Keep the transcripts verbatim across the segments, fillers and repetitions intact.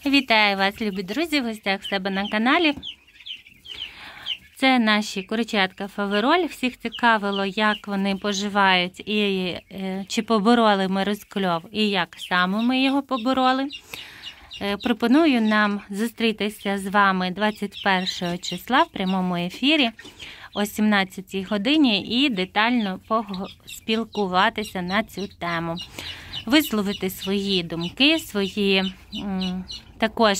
Вітаю вас, любі друзі, в гостях в себе на каналі. Це наші курчатка Фавероль. Всіх цікавило, як вони поживають і е, чи побороли ми розкльов і як саме ми його побороли. Е, пропоную нам зустрітися з вами двадцять першого числа в прямому ефірі о сімнадцятій годині і детально поспілкуватися на цю тему. Висловити свої думки, свої м, також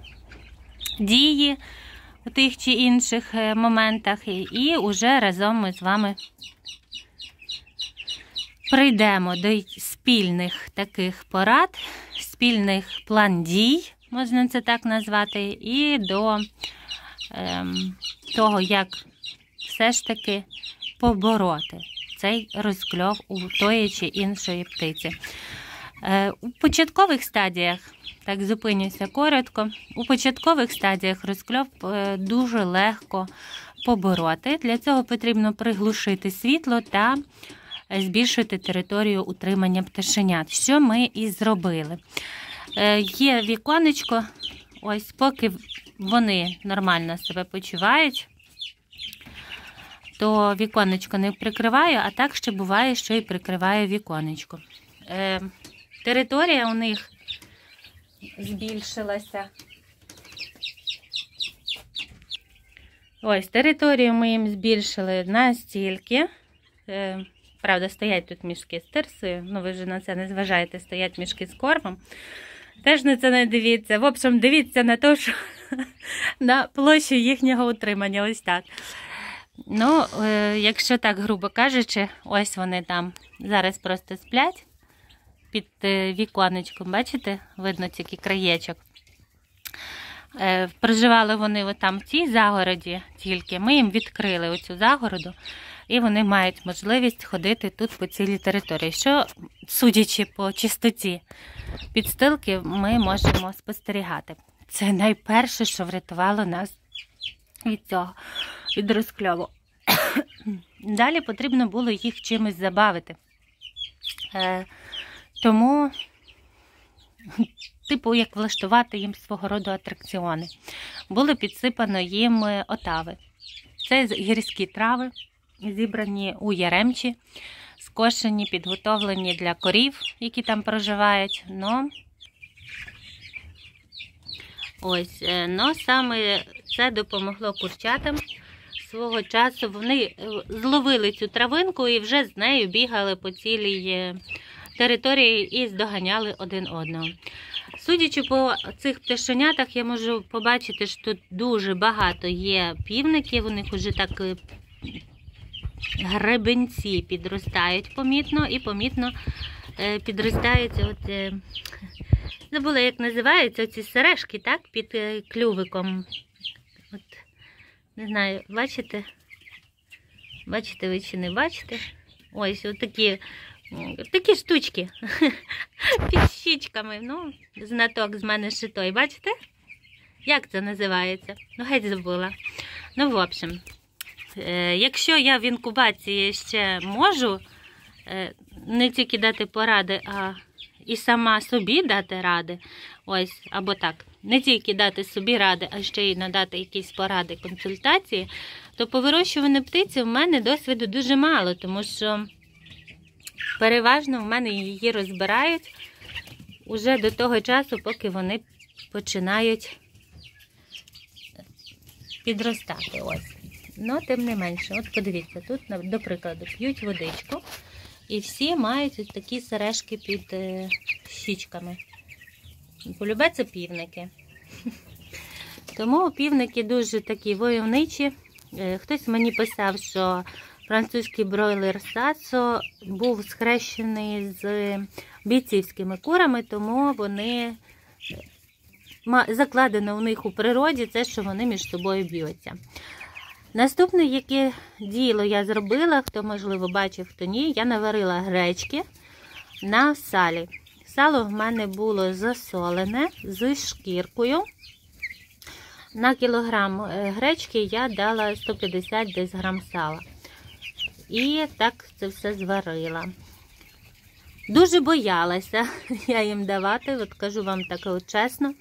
дії у тих чи інших моментах, і вже разом ми з вами прийдемо до спільних таких порад, спільних план дій, можна це так назвати, і до ем, того, як все ж таки побороти цей розкльов у тої чи іншої птиці. У початкових стадіях, так зупинюся коротко, у початкових стадіях розкльов дуже легко побороти. Для цього потрібно приглушити світло та збільшити територію утримання пташенят, що ми і зробили. Є віконечко, ось поки вони нормально себе почувають, то віконечко не прикриваю, а так ще буває, що і прикриваю віконечко. Е, територія у них збільшилася. Ось, територію ми їм збільшили настільки. Е, правда, стоять тут мішки з тирсою, ну ви вже на це не зважаєте, стоять мішки з кормом. Теж на це не дивіться. В общем, дивіться на те, що на площу їхнього утримання, ось так. Ну, е, якщо так грубо кажучи, ось вони там зараз просто сплять під е, віконечком, бачите, видно тільки краєчок. Е, проживали вони там в цій загороді тільки, ми їм відкрили оцю загороду, і вони мають можливість ходити тут по цілій території, що, судячи по чистоті підстилки, ми можемо спостерігати. Це найперше, що врятувало нас від цього, від розкльову. Далі потрібно було їх чимось забавити. Е, тому, типу, як влаштувати їм свого роду атракціони. Було підсипано їм отави. Це гірські трави, зібрані у Яремчі, скошені, підготовлені для корів, які там проживають. Но, ось, но саме це допомогло курчатам. Свого часу вони зловили цю травинку і вже з нею бігали по цілій території і здоганяли один одного. Судячи по цих пташенятах, я можу побачити, що тут дуже багато є півників, у них вже так гребенці підростають помітно, і помітно підростають, от, забула, як називаються, ці сережки, так, під клювиком. От. Не знаю, бачите? Бачите ви чи не бачите? Ось, отакі, такі штучки під щічками. Ну, знаток з мене шитой, бачите? Як це називається? Ну, геть забула. Ну, в общем, якщо я в інкубації ще можу не тільки дати поради, а і сама собі дати ради, ось, або так, не тільки дати собі ради, а ще й надати якісь поради, консультації, то по вирощуванню птиці в мене досвіду дуже мало, тому що переважно в мене її розбирають уже до того часу, поки вони починають підростати. Ось. Ну, тим не менше, от подивіться, тут, до прикладу, п'ють водичку, і всі мають ось такі сережки під е, щічками. Полюбе це півники. Тому півники дуже такі войовничі. Хтось мені писав, що французький бройлер Сацо був схрещений з бійцівськими курами, тому вони, закладено у них у природі, це, що вони між собою б'ються. Наступне, яке діло я зробила, хто, можливо, бачив, хто ні, я наварила гречки на салі. Сало в мене було засолене з шкіркою. На кілограм гречки я дала сто п'ятдесят десь грам сала. І так це все зварила. Дуже боялася я їм давати, от кажу вам так от чесно,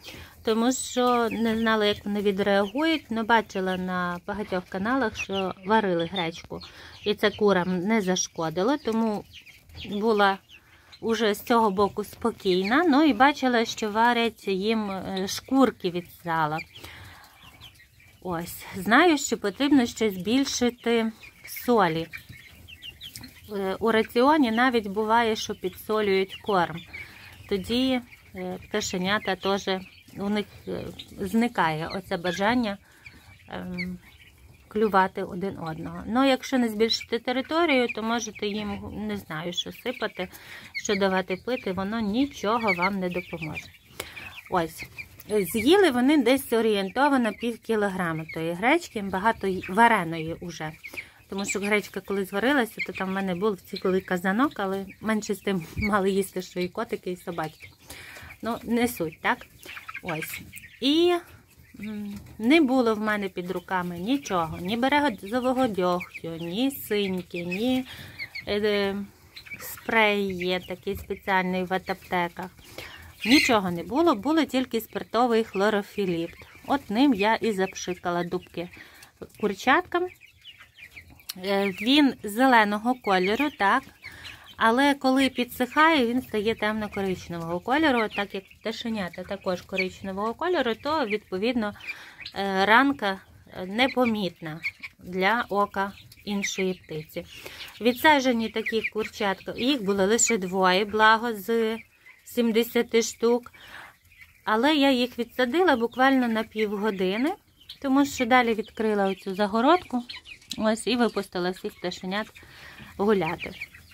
тому що не знала, як вони відреагують, але бачила на багатьох каналах, що варили гречку. І це курам не зашкодило, тому була уже з цього боку спокійна. Ну і бачила, що варять їм шкурки від сала. Ось, знаю, що потрібно ще збільшити солі. У раціоні навіть буває, що підсолюють корм. Тоді пташенята теж, у них зникає оце бажання ем, клювати один одного. Ну, якщо не збільшити територію, то можете їм, не знаю, що сипати, що давати пити, воно нічого вам не допоможе. Ось. З'їли вони десь орієнтовано пів кілограма тої гречки, багато вареної вже. Тому що гречка коли зварилася, то там в мене був цілий казанок, але менше з тим мали їсти, що і котики, і собачки. Ну, не суть, так? Ось. І не було в мене під руками нічого, ні березового дьогтю, ні синьки, ні е, спрей є такий спеціальний в аптеках. Нічого не було, було тільки спиртовий хлорофіліпт. От ним я і запшикала дубки курчаткам. Він зеленого кольору, так, але коли підсихає, він стає темно-коричневого кольору, так як пташенята також коричневого кольору, то, відповідно, ранка непомітна для ока іншої птиці. Відсаджені такі курчатка, їх було лише двоє, благо, з сімдесят штук, але я їх відсадила буквально на півгодини, тому що далі відкрила оцю загородку, ось, і випустила всіх пташенят гуляти.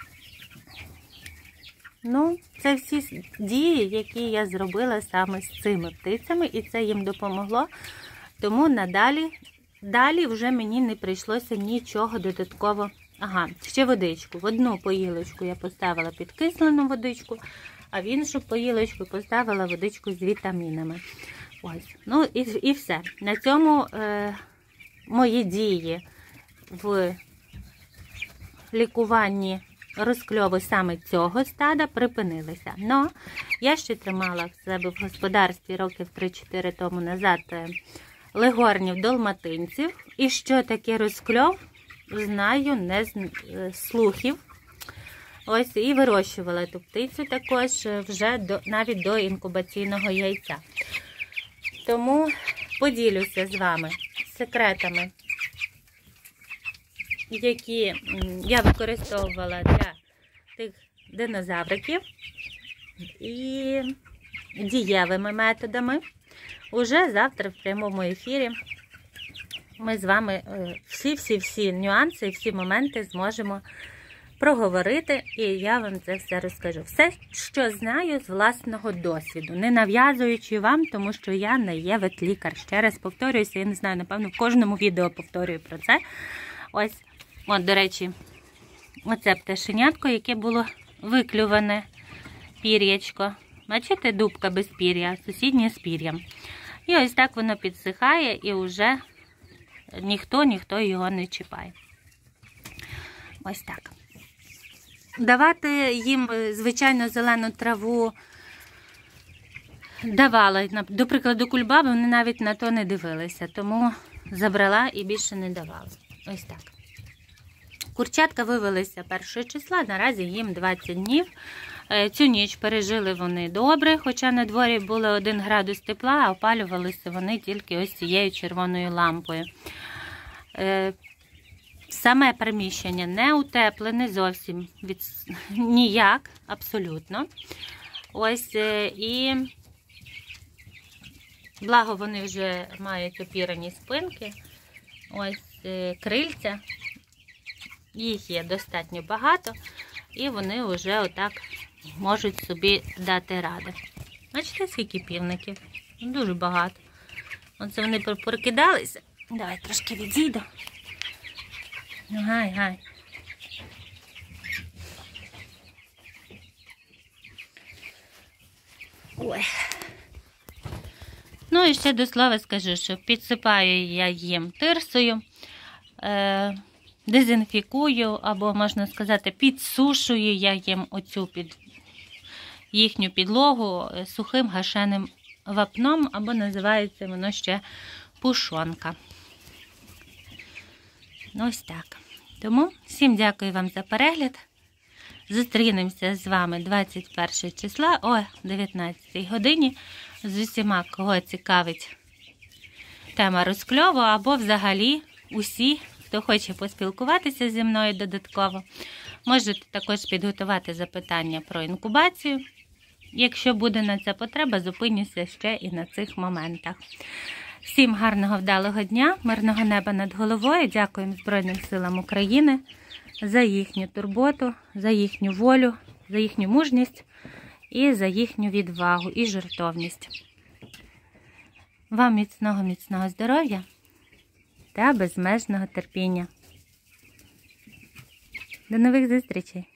Ну, це всі дії, які я зробила саме з цими птицями, і це їм допомогло, тому надалі, далі вже мені не прийшлося нічого додатково. Ага, ще водичку. В одну поїлочку я поставила підкислену водичку, а в іншу поїлочку поставила водичку з вітамінами. Ось. Ну і, і все. На цьому е, мої дії в лікуванні розкльову саме цього стада припинилися. Но я ще тримала в себе в господарстві років три-чотири тому назад легорнів долматинців. І що таке розкльов, знаю не з слухів. Ось, і вирощувала ту птицю також вже до, навіть до інкубаційного яйця. Тому поділюся з вами секретами, які я використовувала для тих динозавриків, і дієвими методами. Уже завтра в прямому ефірі ми з вами всі-всі-всі нюанси і всі моменти зможемо проговорити, і я вам це все розкажу. Все, що знаю з власного досвіду, не нав'язуючи вам, тому що я не є ветлікар. Ще раз повторююся, я не знаю, напевно, в кожному відео повторюю про це. Ось, от, до речі, оце пташенятко, яке було виклюване пір'ячко. Бачите, дубка без пір'я, сусіднє з пір'ям. І ось так воно підсихає, і вже ніхто, ніхто його не чіпає. Ось так. Давати їм, звичайно, зелену траву давала. До прикладу, кульбаби, вони навіть на то не дивилися, тому забрала і більше не давала. Ось так. Курчатка вивелися першого числа, наразі їм двадцять днів. Цю ніч пережили вони добре, хоча на дворі було один градус тепла, а опалювалися вони тільки ось цією червоною лампою. Саме приміщення не утеплене зовсім від... ніяк, абсолютно. Ось, і благо вони вже мають опірані спинки, ось крильця, їх є достатньо багато, і вони вже отак можуть собі дати ради. Бачите, скільки півників? Дуже багато. Оце вони прокидалися. Давай трошки відійду. Гай, гай. Ой. Ну і ще до слова скажу, що підсипаю я їм тирсою, е, дезінфікую, або, можна сказати, підсушую я їм оцю під їхню підлогу сухим гашеним вапном, або називається воно ще пушонка. Ось так. Тому всім дякую вам за перегляд. Зустрінемося з вами двадцять першого числа о дев'ятнадцятій годині з усіма, кого цікавить тема розкльову, або взагалі усі, хто хоче поспілкуватися зі мною додатково. Можете також підготувати запитання про інкубацію. Якщо буде на це потреба, зупинюся ще і на цих моментах. Всім гарного, вдалого дня, мирного неба над головою. Дякуємо Збройним силам України за їхню турботу, за їхню волю, за їхню мужність і за їхню відвагу і жертовність. Вам міцного, міцного здоров'я та безмежного терпіння. До нових зустрічей!